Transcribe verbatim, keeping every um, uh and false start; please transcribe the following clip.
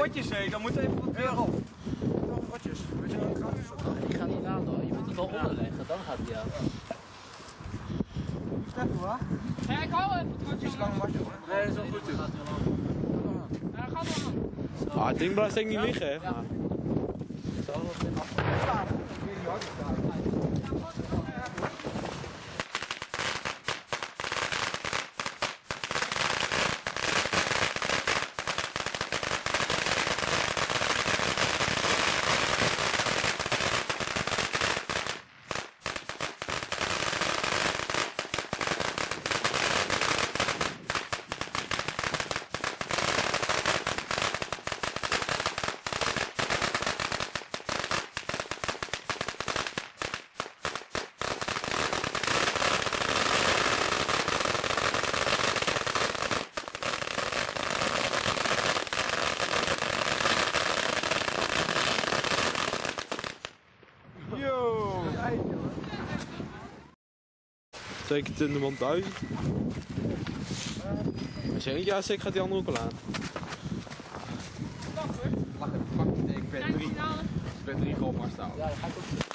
rotjes heen, dan moet even wat weer op. Rotjes. Weet je wat ik ga niet aan hoor, je moet het wel onderleggen, dan gaat hij aan. Stefan, waar? Ja, ik hou even het rotje. Iets lang was je hoor. Nee, dat is wel goed. Ja, dat gaat wel aan. Ah, het ding blijft denk ik niet liggen hè. Ja. Maar... Yo! Zeker Tinderman duizend. Als je eentje aansteekt, gaat die andere ook wel aan. Wacht even, ik ben drie. Ik ben drie gewoon maar staan. Ja, dat ga ik ook doen.